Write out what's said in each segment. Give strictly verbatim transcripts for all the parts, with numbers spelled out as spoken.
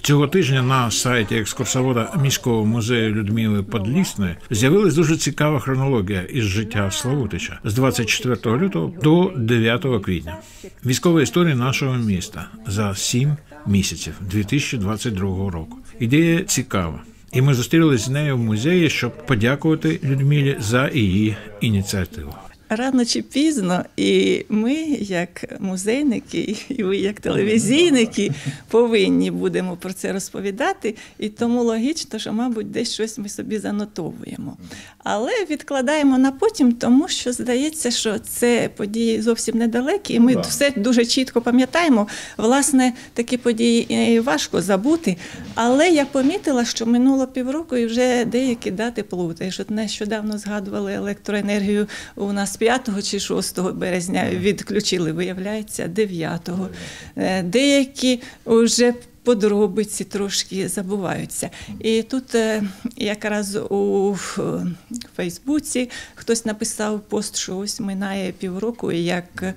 Цього тижня на сайті екскурсовода міського музею Людмили Подлісної з'явилась дуже цікава хронологія із життя Славутича з двадцять четвертого лютого до дев'ятого квітня. Військова історія нашого міста за сім місяців дві тисячі двадцять другого року. Ідея цікава. І ми зустрілися з нею в музеї, щоб подякувати Людмилі за її ініціативу. Рано чи пізно і ми, як музейники, і ви, як телевізійники, повинні будемо про це розповідати. І тому логічно, що, мабуть, десь щось ми собі занотовуємо. Але відкладаємо на потім, тому що здається, що це події зовсім недалекі, і ми да. все дуже чітко пам'ятаємо. Власне, такі події важко забути. Але я помітила, що минуло півроку і вже деякі дати плутаєш. От нещодавно згадували електроенергію у нас п'ятого чи шостого березня відключили, виявляється, дев'ятого. Деякі вже подробиці трошки забуваються. І тут якраз у Фейсбуці хтось написав пост, що ось минає півроку, як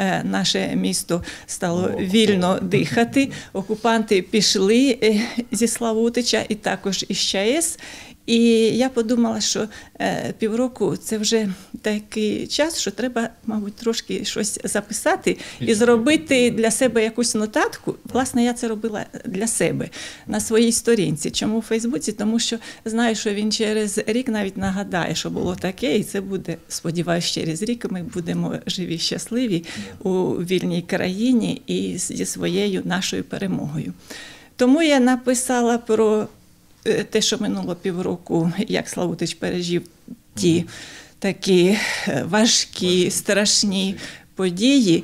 наше місто стало вільно дихати. Окупанти пішли зі Славутича і також із ЧАЕС. І я подумала, що е, півроку – це вже такий час, що треба, мабуть, трошки щось записати і зробити для себе якусь нотатку. Власне, я це робила для себе на своїй сторінці. Чому у Фейсбуці? Тому що знаю, що він через рік навіть нагадає, що було таке, і це буде, сподіваюся, через рік ми будемо живі, щасливі у вільній країні і зі своєю нашою перемогою. Тому я написала про те, що минуло півроку, як Славутич пережив ті такі важкі, страшні події,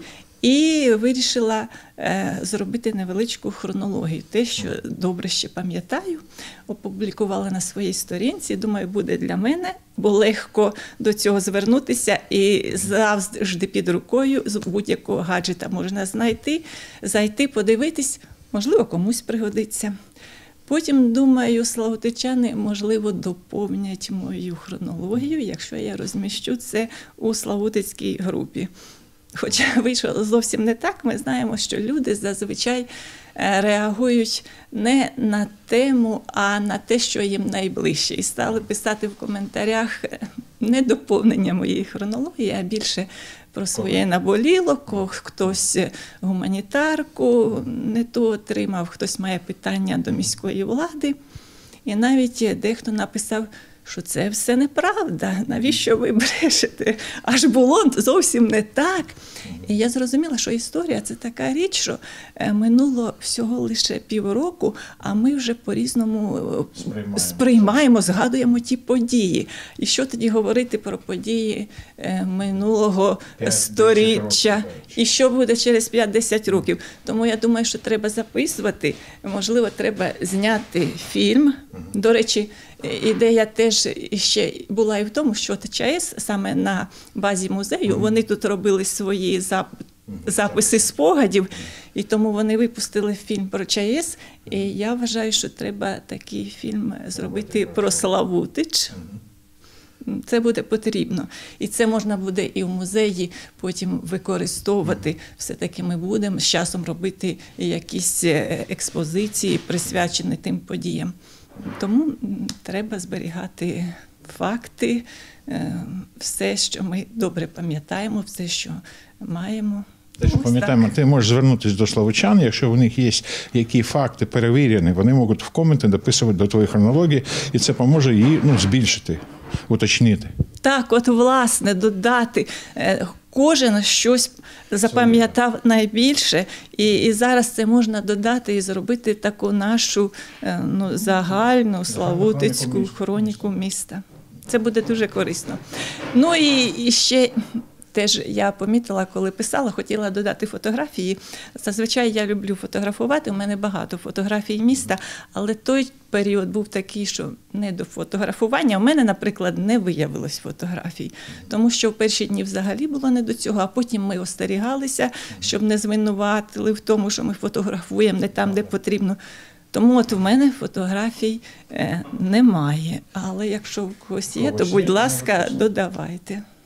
і вирішила е, зробити невеличку хронологію. Те, що добре ще пам'ятаю, опублікувала на своїй сторінці. Думаю, буде для мене, бо легко до цього звернутися і завжди під рукою з будь-якого гаджета можна знайти, зайти, подивитись, можливо, комусь пригодиться. Потім, думаю, славутичани, можливо, доповнять мою хронологію, якщо я розміщу це у славутицькій групі. Хоча вийшло зовсім не так, ми знаємо, що люди зазвичай реагують не на тему, а на те, що їм найближче. І стали писати в коментарях не доповнення моєї хронології, а більше про своє наболіло, хтось гуманітарку не то отримав, хтось має питання до міської влади. І навіть дехто написав, що це все неправда, навіщо ви брешете? Аж було зовсім не так. І я зрозуміла, що історія – це така річ, що минуло всього лише півроку, а ми вже по-різному сприймаємо. сприймаємо, згадуємо ті події. І що тоді говорити про події минулого сторіччя? І що буде через п'ять-десять років? Тому я думаю, що треба записувати, можливо, треба зняти фільм. До речі, ідея теж ще була і в тому, що ЧАЕС саме на базі музею, вони тут робили свої записи спогадів, і тому вони випустили фільм про ЧАЕС. І я вважаю, що треба такий фільм зробити про Славутич. Це буде потрібно. І це можна буде і в музеї потім використовувати. Все-таки ми будемо з часом робити якісь експозиції, присвячені тим подіям. Тому треба зберігати факти, все, що ми добре пам'ятаємо, все, що маємо. Те, що пам'ятаємо, ти можеш звернутися до славучан, якщо у них є які факти перевірені, вони можуть в коменти дописувати до твоєї хронології, і це поможе її ну, збільшити, уточнити. Так, от власне, додати. Кожен щось запам'ятав найбільше, і, і зараз це можна додати і зробити таку нашу ну, загальну славутицьку хроніку міста. Це буде дуже корисно. Ну і, і ще теж я помітила, коли писала, хотіла додати фотографії. Зазвичай я люблю фотографувати, у мене багато фотографій міста, але той період був такий, що не до фотографування. У мене, наприклад, не виявилось фотографій, тому що в перші дні взагалі було не до цього, а потім ми остерігалися, щоб не звинуватили в тому, що ми фотографуємо не там, де потрібно. Тому от у мене фотографій е, немає, але якщо у когось є, то, будь ласка, додавайте.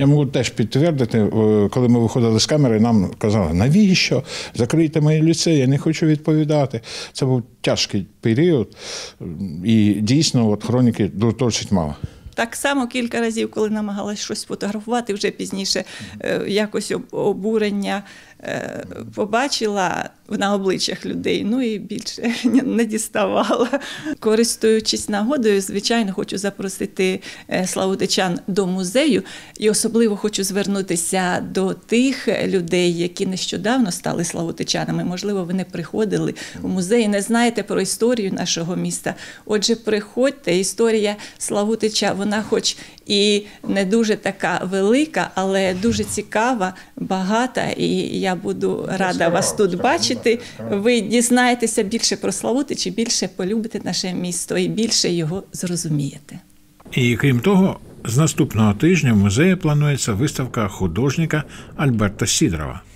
Я можу теж підтвердити, коли ми виходили з камери, нам казали, навіщо? Закрийте мої ліцеї, я не хочу відповідати. Це був тяжкий період, і дійсно от, хроніки досить мало. Так само кілька разів, коли намагалась щось фотографувати, вже пізніше якось обурення побачила на обличчях людей, ну і більше не діставала. Користуючись нагодою, звичайно, хочу запросити славутичан до музею і особливо хочу звернутися до тих людей, які нещодавно стали славутичанами. Можливо, ви не приходили у музей, не знаєте про історію нашого міста. Отже, приходьте, історія Славутича, вона хоч і не дуже така велика, але дуже цікава, багата, і я буду рада вас тут бачити. Ви дізнаєтеся більше про Славутич, більше полюбите наше місто і більше його зрозумієте. І крім того, з наступного тижня в музеї планується виставка художника Альберта Сідорова.